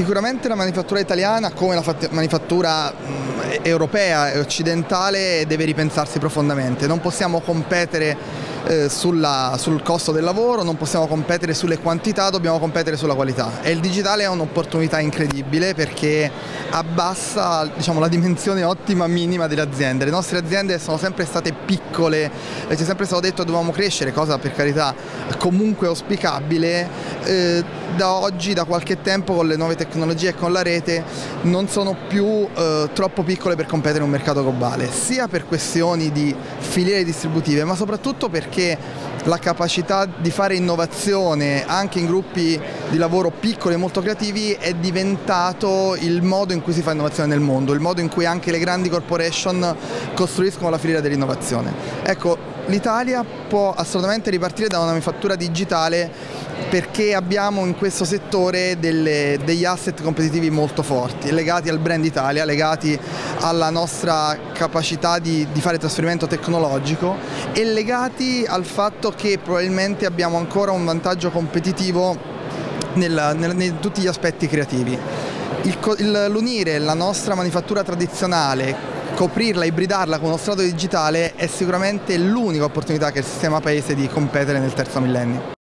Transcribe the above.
Sicuramente la manifattura italiana, come la manifattura europea e occidentale, deve ripensarsi profondamente. Non possiamo competere sul costo del lavoro, non possiamo competere sulle quantità, dobbiamo competere sulla qualità. E il digitale è un'opportunità incredibile perché abbassa, diciamo, la dimensione ottima minima delle aziende. Le nostre aziende sono sempre state piccole, ci è sempre stato detto che dovevamo crescere, cosa per carità comunque auspicabile. Da oggi, da qualche tempo, con le nuove tecnologie e con la rete, non sono più troppo piccole per competere in un mercato globale, sia per questioni di filiere distributive, ma soprattutto perché la capacità di fare innovazione anche in gruppi di lavoro piccoli e molto creativi è diventato il modo in cui si fa innovazione nel mondo, il modo in cui anche le grandi corporation costruiscono la filiera dell'innovazione. Ecco, l'Italia può assolutamente ripartire da una manifattura digitale perché abbiamo in questo settore degli asset competitivi molto forti, legati al brand Italia, legati alla nostra capacità di fare trasferimento tecnologico e legati al fatto che probabilmente abbiamo ancora un vantaggio competitivo in tutti gli aspetti creativi. L'unire la nostra manifattura tradizionale, coprirla, ibridarla con uno strato digitale è sicuramente l'unica opportunità che il sistema paese di competere nel terzo millennio.